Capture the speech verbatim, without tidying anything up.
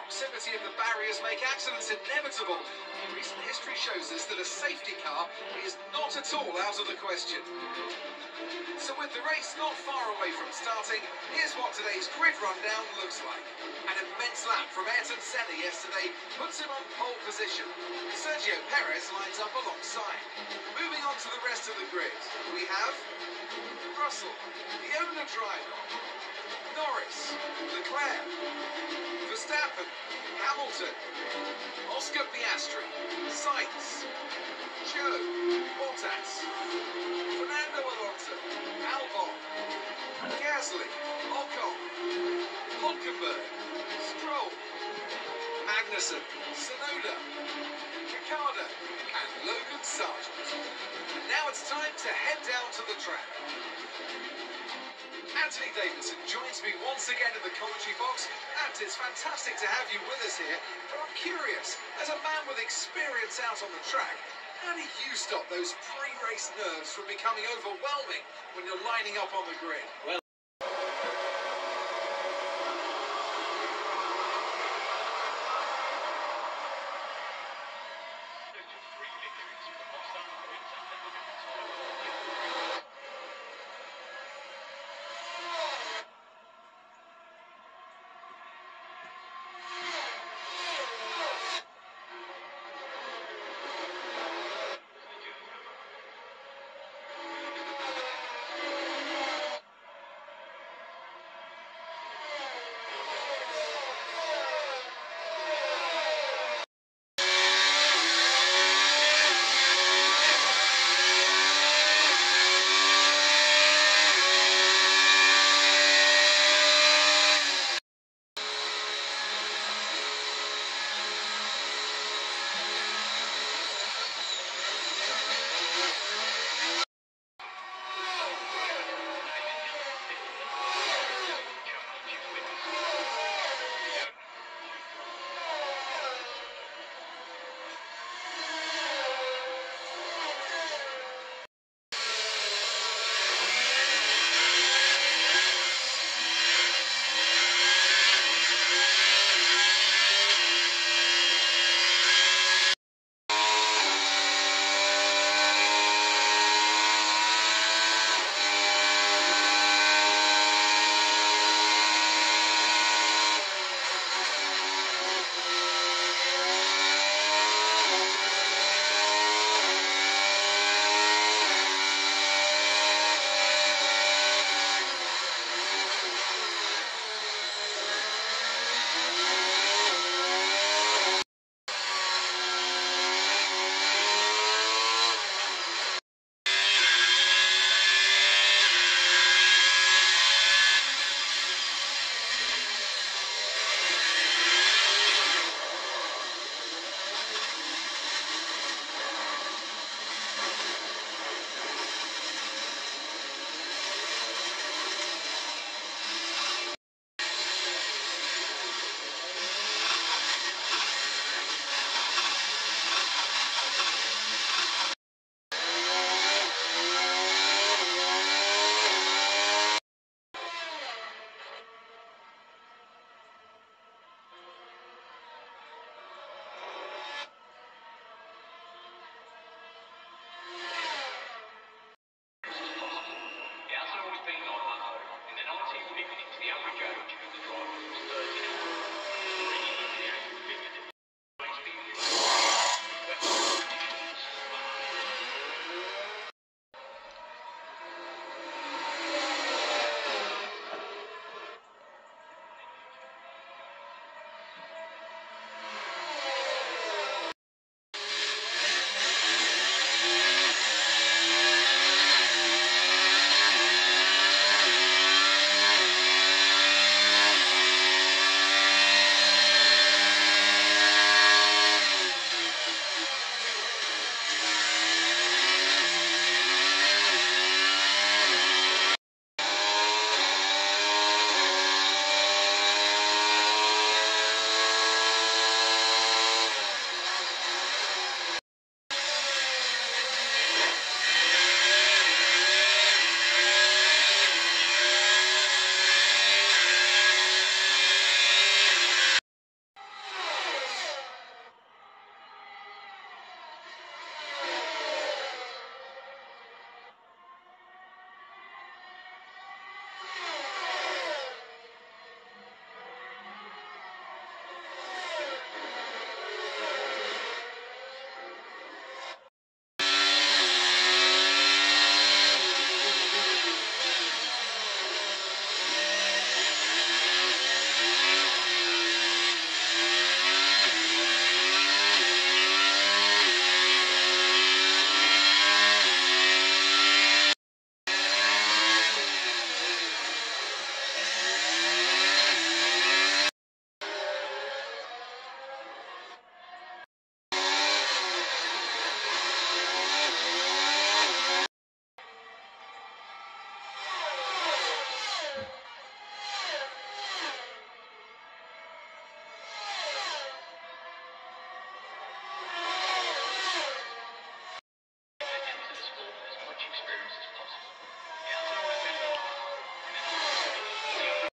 proximity of the barriers make accidents inevitable. Recent history shows us that a safety car is not at all out of the question. So with the race not far away from starting, here's what today's grid rundown looks like. An immense lap from Ayrton Senna yesterday puts him on pole position. Sergio Perez lines up alongside. Moving on to the rest of the grid, we have Russell, the owner driver, Norris, Leclerc, Verstappen, Hamilton, Oscar Piastri, Sainz, Joe, Bottas, Fernando Alonso, Albon, Gasly, Ocon, Hulkenberg, Stroll, Magnussen, Tsunoda, Ricciardo, and Logan Sargent. And now it's time to head down to the track. Anthony Davidson joins me once again in the commentary box, and it's fantastic to have you with us here. But I'm curious, as a man with experience out on the track, how do you stop those pre-race nerves from becoming overwhelming when you're lining up on the grid? Well,